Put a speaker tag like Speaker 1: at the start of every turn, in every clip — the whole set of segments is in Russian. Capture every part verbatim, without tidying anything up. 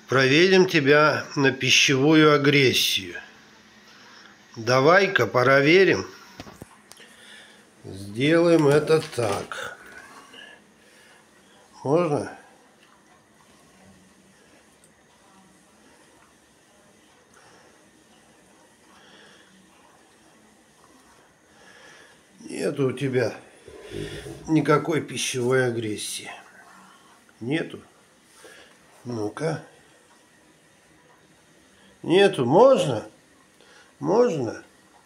Speaker 1: Проверим тебя на пищевую агрессию. Давай-ка проверим. Сделаем это так. Можно? Нету у тебя никакой пищевой агрессии. Нету. Ну-ка. Нету. Можно? Можно?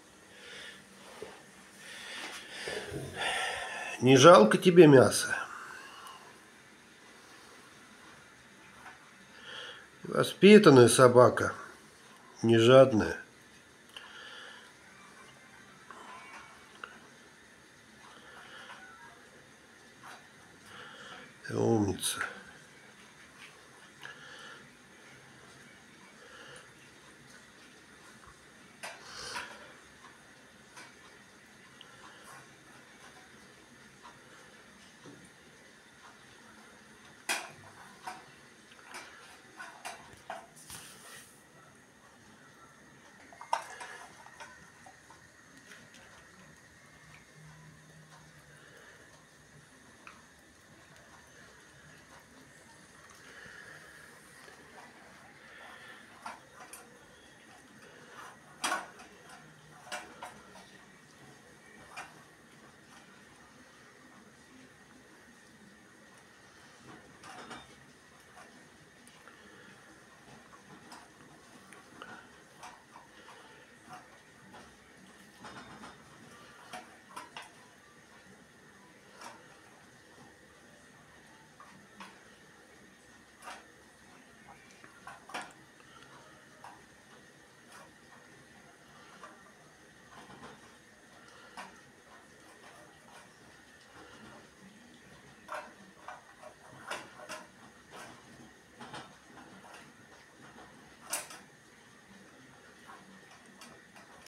Speaker 1: Не жалко тебе мяса? Воспитанная собака, не жадная. Умница.